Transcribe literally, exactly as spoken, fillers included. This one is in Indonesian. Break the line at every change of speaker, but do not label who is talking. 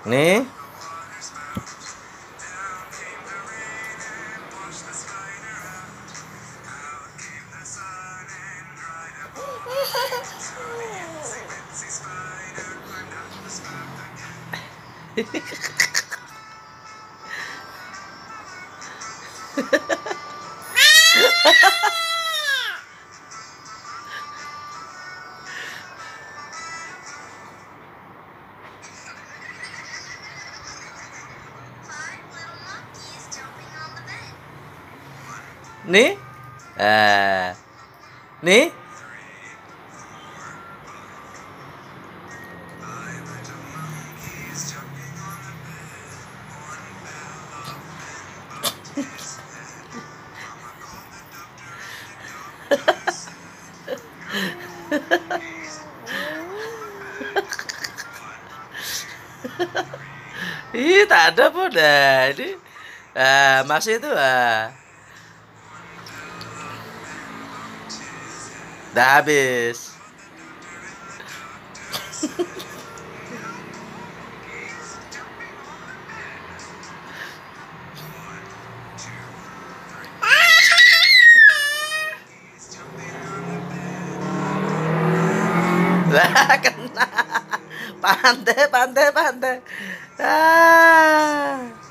Nih. Nih. Eh. Nih. Ih, tak ada pun dah ini. Ah, masih itu ah. Udah habis. Lah kena. Pantai, pantai, pantai. Ah.